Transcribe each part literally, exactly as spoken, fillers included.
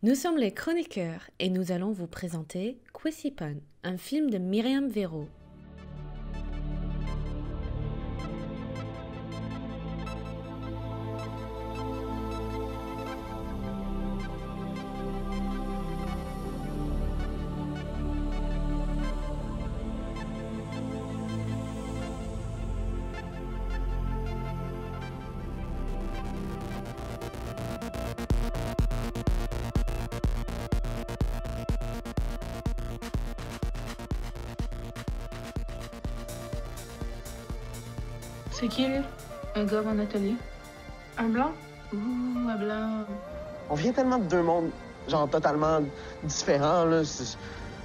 Nous sommes les chroniqueurs et nous allons vous présenter Kwesipan, un film de Myriam Véro. C'est qui, lui? Un gars en atelier? Un blanc? Ouh, un blanc. On vient tellement de deux mondes, genre, totalement différents, là. C'est...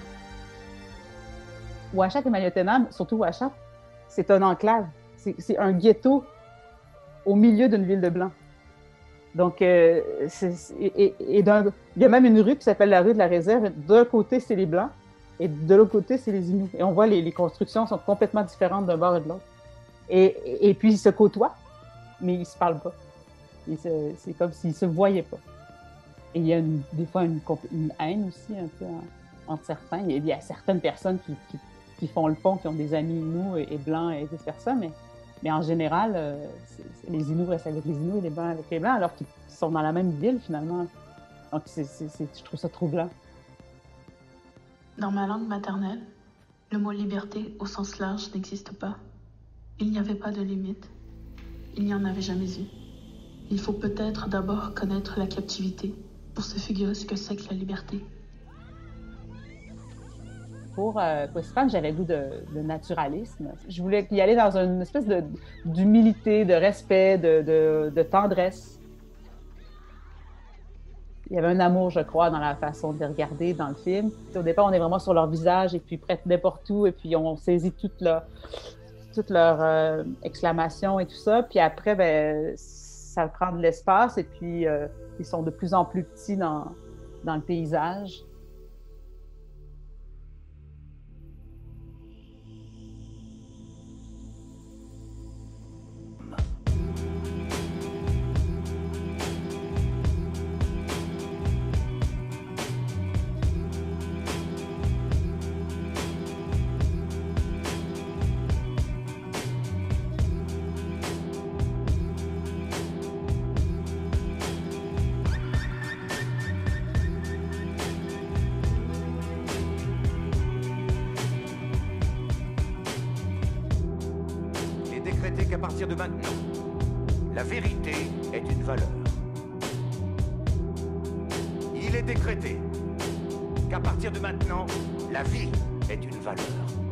Ouachat et Maliotenam, surtout Ouachat, c'est un enclave. C'est, c'est un ghetto au milieu d'une ville de Blancs. Donc, euh, c'est, et, et d'un, il y a même une rue qui s'appelle la rue de la Réserve. D'un côté, c'est les Blancs, et de l'autre côté, c'est les Inuits. Et on voit les, les constructions sont complètement différentes d'un bord et de l'autre. Et, et, et puis, ils se côtoient, mais ils ne se parlent pas. Se, c'est comme s'ils ne se voyaient pas. Et il y a une, des fois une, une haine aussi, un peu, en, entre certains. Il y, a, il y a certaines personnes qui, qui, qui font le pont, qui ont des amis Inuits et, et Blancs et vice-versa, mais, mais en général, euh, c'est, c'est, les Inuits restent avec les Inuits et les Blancs avec les Blancs, alors qu'ils sont dans la même ville, finalement. Donc, c'est, c'est, c'est, je trouve ça troublant. Dans ma langue maternelle, le mot liberté au sens large n'existe pas. Il n'y avait pas de limite. Il n'y en avait jamais eu. Il faut peut-être d'abord connaître la captivité pour se figurer ce que c'est que la liberté. Pour euh, Kwesipan, j'avais le goût de, de naturalisme. Je voulais y aller dans une espèce de, d'humilité, de respect, de, de, de tendresse. Il y avait un amour, je crois, dans la façon de les regarder dans le film. Au départ, on est vraiment sur leur visage et puis près n'importe où, et puis on saisit toute leur... toutes leurs euh, exclamations et tout ça. Puis après, ben, ça prend de l'espace et puis euh, ils sont de plus en plus petits dans, dans le paysage. Décréter qu'à partir de maintenant, la vérité est une valeur. Il est décrété qu'à partir de maintenant, la vie est une valeur.